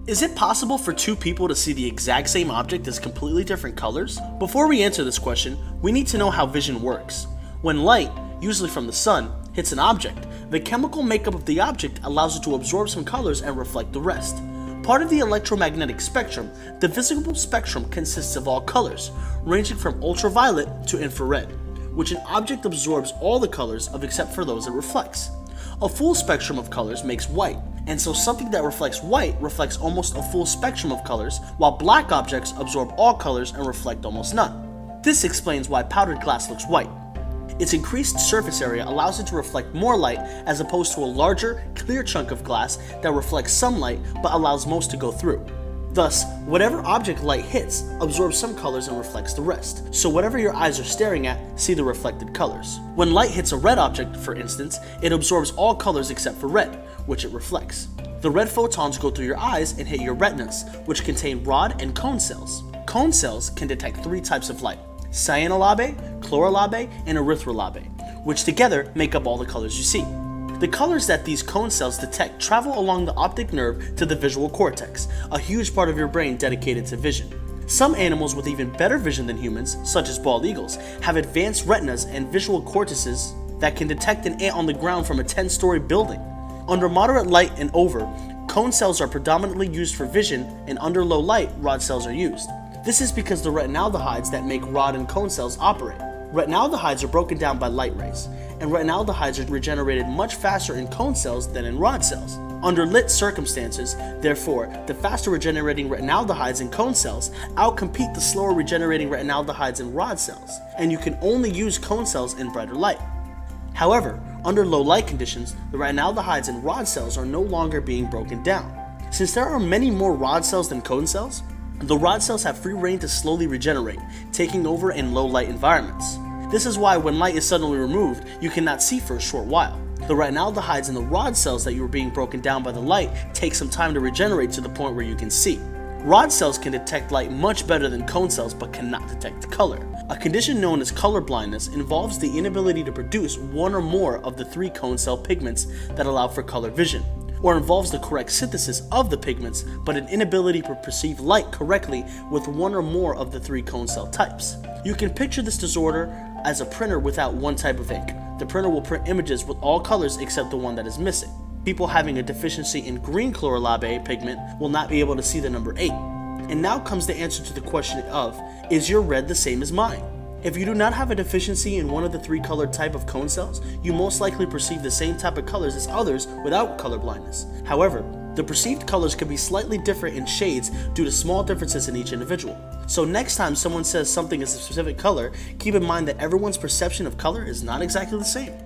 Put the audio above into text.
Is it possible for two people to see the exact same object as completely different colors? Before we answer this question, we need to know how vision works. When light, usually from the sun, hits an object, the chemical makeup of the object allows it to absorb some colors and reflect the rest. Part of the electromagnetic spectrum, the visible spectrum consists of all colors, ranging from ultraviolet to infrared, which an object absorbs all the colors of except for those it reflects. A full spectrum of colors makes white, and so something that reflects white reflects almost a full spectrum of colors, while black objects absorb all colors and reflect almost none. This explains why powdered glass looks white. Its increased surface area allows it to reflect more light as opposed to a larger, clear chunk of glass that reflects some light but allows most to go through. Thus, whatever object light hits absorbs some colors and reflects the rest, so whatever your eyes are staring at, see the reflected colors. When light hits a red object, for instance, it absorbs all colors except for red, which it reflects. The red photons go through your eyes and hit your retinas, which contain rod and cone cells. Cone cells can detect three types of light: cyanolabe, chlorolabe, and erythrolabe, which together make up all the colors you see. The colors that these cone cells detect travel along the optic nerve to the visual cortex, a huge part of your brain dedicated to vision. Some animals with even better vision than humans, such as bald eagles, have advanced retinas and visual cortices that can detect an ant on the ground from a 10-story building. Under moderate light and over, cone cells are predominantly used for vision, and under low light, rod cells are used. This is because the retinaldehydes that make rod and cone cells operate. Retinaldehydes are broken down by light rays, and retinaldehydes are regenerated much faster in cone cells than in rod cells. Under lit circumstances, therefore, the faster regenerating retinaldehydes in cone cells outcompete the slower regenerating retinaldehydes in rod cells, and you can only use cone cells in brighter light. However, under low light conditions, the retinaldehydes in rod cells are no longer being broken down. Since there are many more rod cells than cone cells, the rod cells have free reign to slowly regenerate, taking over in low light environments. This is why when light is suddenly removed, you cannot see for a short while. The retinaldehydes in the rod cells that you were being broken down by the light take some time to regenerate to the point where you can see. Rod cells can detect light much better than cone cells but cannot detect color. A condition known as color blindness involves the inability to produce one or more of the three cone cell pigments that allow for color vision, or involves the correct synthesis of the pigments but an inability to perceive light correctly with one or more of the three cone cell types. You can picture this disorder as a printer without one type of ink. The printer will print images with all colors except the one that is missing. People having a deficiency in green chlorolabe pigment will not be able to see the number 8. And now comes the answer to the question of, is your red the same as mine? If you do not have a deficiency in one of the three colored type of cone cells, you most likely perceive the same type of colors as others without color blindness. However, the perceived colors can be slightly different in shades due to small differences in each individual. So next time someone says something is a specific color, keep in mind that everyone's perception of color is not exactly the same.